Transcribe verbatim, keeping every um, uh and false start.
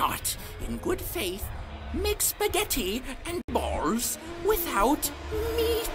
cannot, in good faith, make spaghetti and balls without meat.